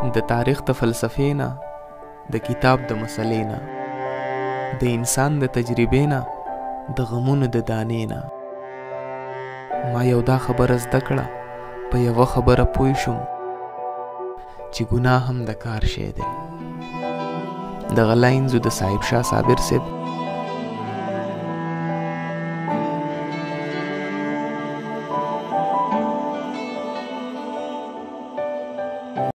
د تاریخ د فلسفې نه، د کتاب د مسلې نه، د انسان د تجربې نه، د غمونو د دانې نه. ما یو دا خبره زده کړه، په یوه خبره پوه شوم چې ګناه هم د کار شی دی. د غلاینځو د صاحب شاه صابر صاحب